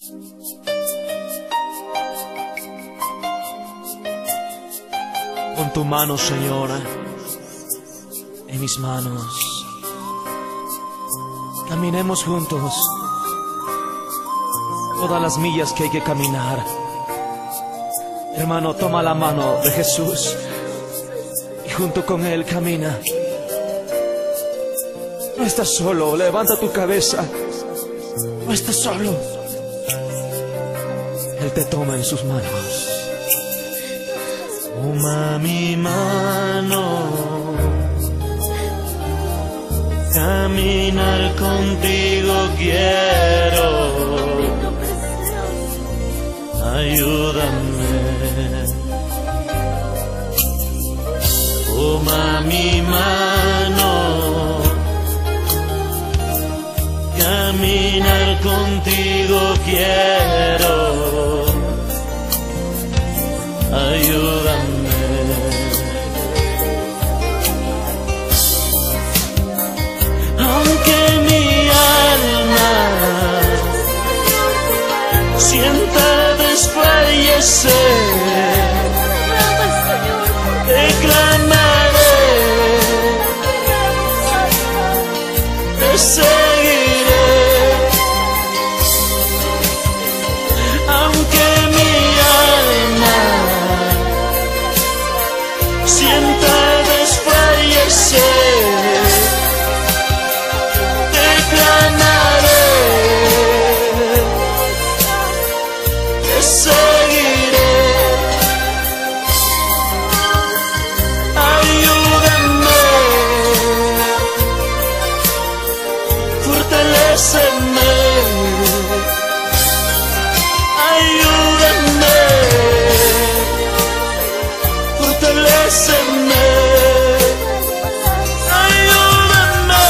Pon tu mano, Señor, en mis manos. Caminemos juntos todas las millas que hay que caminar. Hermano, toma la mano de Jesús y junto con Él camina. No estás solo, levanta tu cabeza. No estás solo. Él te toma en sus manos. Toma mi mano, caminar contigo quiero. Ayúdame. Toma mi mano, caminar contigo quiero. Ayúdame. Aunque mi alma sienta desfallecer, te clamaré, te seguiré. Aunque mi alma sienta desfallecer, te clamaré, te seguiré. Ayúdame, fortaléceme. Ayúdame, fortaléceme. Ayúdame,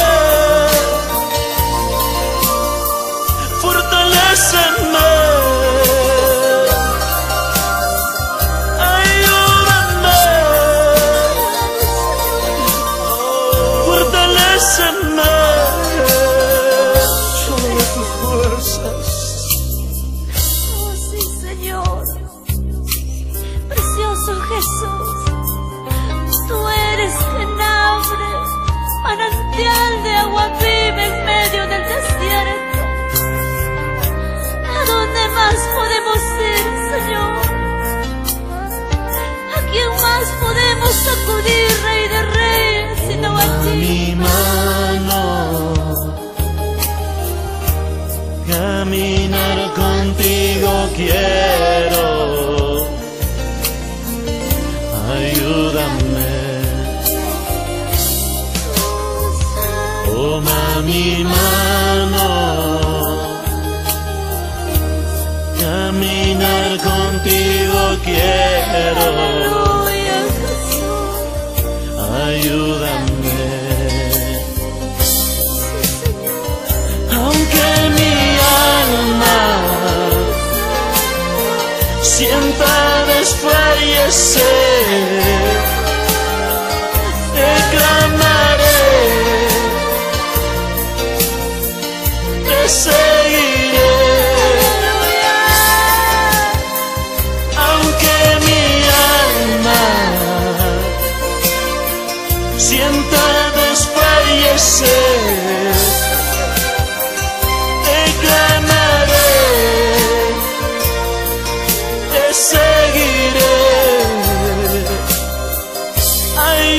fortaléceme. Ayúdame, fortaléceme. Yo de tus fuerzas. Oh, sí, Señor. Precioso Jesús, tú eres Genabre, manantial de agua viva en medio del desierto. ¿A dónde más podemos ir, Señor? ¿A quién más podemos acudir, Rey de Reyes, sino a ti? Mi mano, caminar contigo quiero. Ayúdame. Toma mi mano, caminar contigo quiero. Aleluya, Jesús. Ayúdame. Aunque mi alma sienta desfallecer, te clamaré, te seguiré. Aunque mi alma sienta desfallecer, te clamaré, te seguiré. Ay,